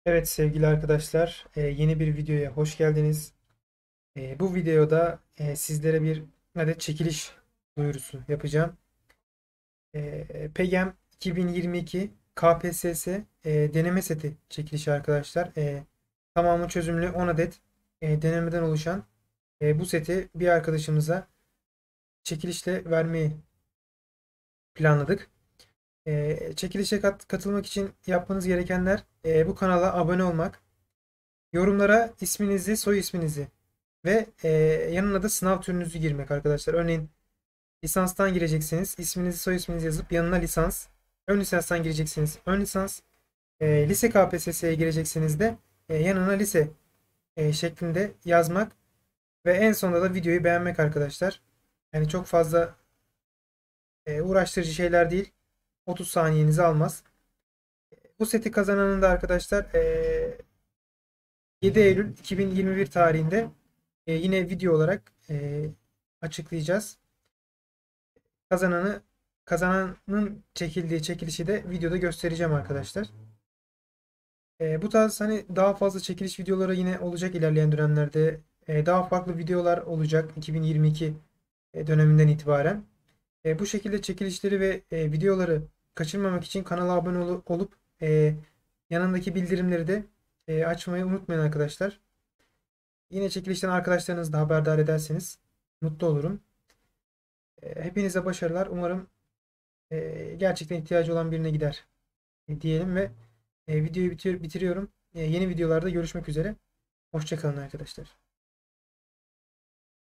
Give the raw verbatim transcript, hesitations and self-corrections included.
Evet sevgili arkadaşlar, e, yeni bir videoya hoş geldiniz. E, bu videoda e, sizlere bir adet çekiliş duyurusu yapacağım. E, PEGEM iki bin yirmi iki K P S S e, deneme seti çekilişi arkadaşlar. E, tamamı çözümlü on adet e, denemeden oluşan e, bu seti bir arkadaşımıza çekilişle vermeyi planladık. E, çekilişe kat- katılmak için yapmanız gerekenler e, bu kanala abone olmak, yorumlara isminizi, soy isminizi ve e, yanına da sınav türünüzü girmek arkadaşlar. Örneğin lisanstan gireceksiniz. İsminizi, soy isminizi yazıp yanına lisans. Ön lisanstan gireceksiniz. Ön lisans. E, lise K P S S'ye gireceksiniz de e, yanına lise e, şeklinde yazmak ve en sonunda da videoyu beğenmek arkadaşlar. Yani çok fazla e, uğraştırıcı şeyler değil. otuz saniyenizi almaz. Bu seti kazananın da arkadaşlar e, yedi Eylül iki bin yirmi bir tarihinde e, yine video olarak e, açıklayacağız. Kazananı kazananın çekildiği çekilişi de videoda göstereceğim arkadaşlar. E, bu tarz hani daha fazla çekiliş videoları yine olacak ilerleyen dönemlerde. E, daha farklı videolar olacak iki bin yirmi iki e, döneminden itibaren. E, bu şekilde çekilişleri ve e, videoları kaçırmamak için kanala abone ol- olup e, yanındaki bildirimleri de e, açmayı unutmayın arkadaşlar. Yine çekilişten arkadaşlarınızı da haberdar ederseniz mutlu olurum. E, hepinize başarılar. Umarım e, gerçekten ihtiyacı olan birine gider e, diyelim ve e, videoyu bitir- bitiriyorum. E, yeni videolarda görüşmek üzere. Hoşça kalın arkadaşlar.